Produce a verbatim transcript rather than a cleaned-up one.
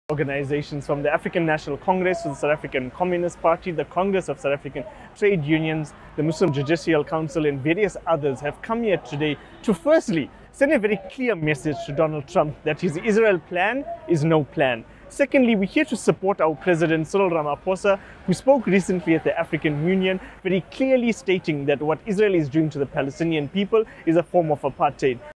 Organizations from the African National Congress to the South African Communist Party, the Congress of South African Trade Unions, the Muslim Judicial Council and various others have come here today to firstly send a very clear message to Donald Trump that his Israel plan is no plan. Secondly, we're here to support our President Cyril Ramaphosa, who spoke recently at the African Union, very clearly stating that what Israel is doing to the Palestinian people is a form of apartheid.